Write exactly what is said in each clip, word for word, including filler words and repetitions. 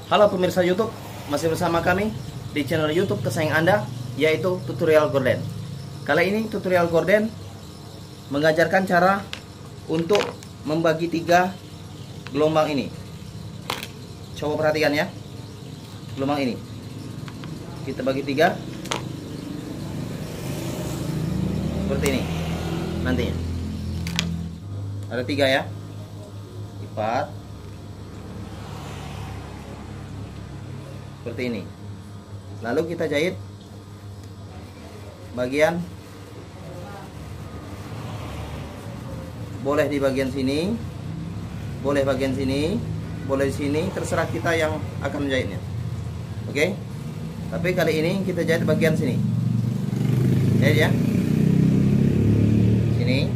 Halo pemirsa YouTube, masih bersama kami di channel YouTube kesayangan Anda, yaitu Tutorial Gorden. Kali ini tutorial gorden mengajarkan cara untuk membagi tiga gelombang ini. Coba perhatikan ya, gelombang ini kita bagi tiga seperti ini. Nantinya ada tiga ya, lipat seperti ini. Lalu kita jahit bagian, boleh di bagian sini, boleh bagian sini, boleh di sini, terserah kita yang akan menjahitnya. Oke, tapi kali ini kita jahit bagian sini, jahit ya, sini,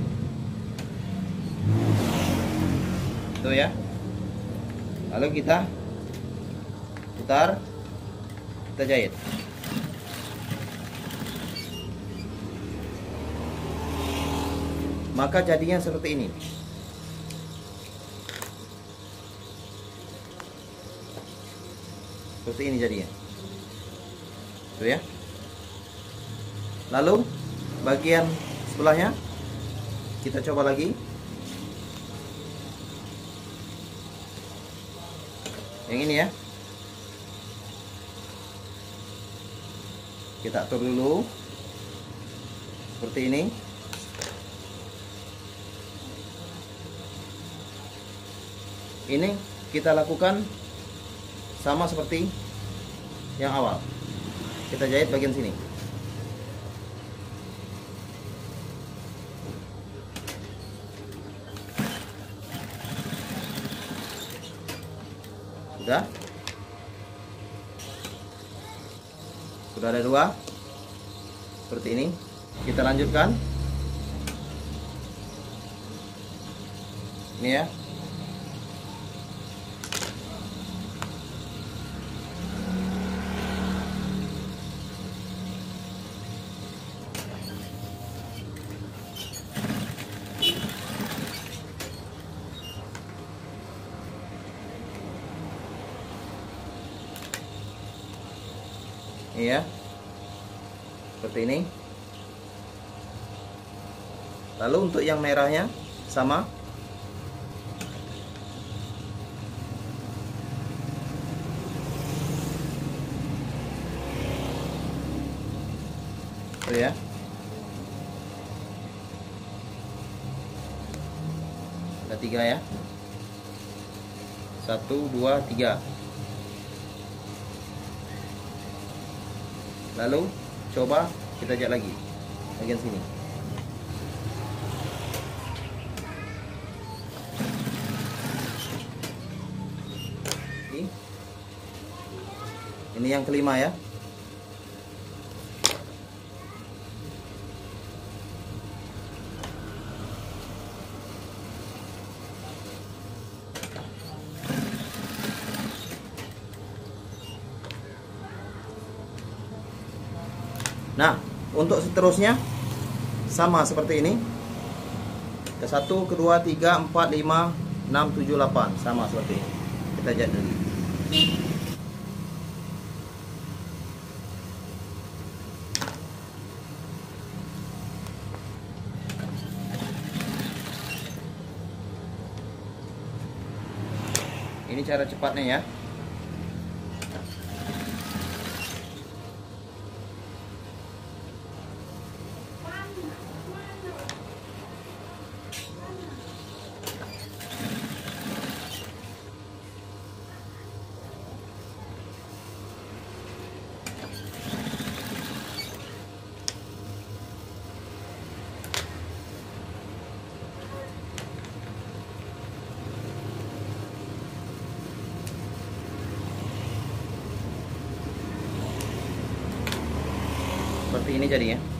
tuh ya. Lalu kita putar, kita jahit. Maka jadinya seperti ini. Seperti ini jadinya. Tuh ya. Lalu bagian sebelahnya kita coba lagi. Yang ini ya. Kita atur dulu seperti ini. Ini kita lakukan sama seperti yang awal. Kita jahit bagian sini. Sudah. Sudah ada dua seperti ini. Kita lanjutkan ini ya. Iya, seperti ini. Lalu untuk yang merahnya sama. Oh ya. Ada tiga ya. Satu, dua, tiga. Lalu coba kita jahit lagi bagian sini. Ini, ini yang kelima ya. Nah, untuk seterusnya sama seperti ini. Ke satu, kedua, tiga, empat, lima, enam, tujuh, delapan, sama seperti ini. Kita jahit dulu. Ini cara cepatnya ya. Seperti ini jadinya.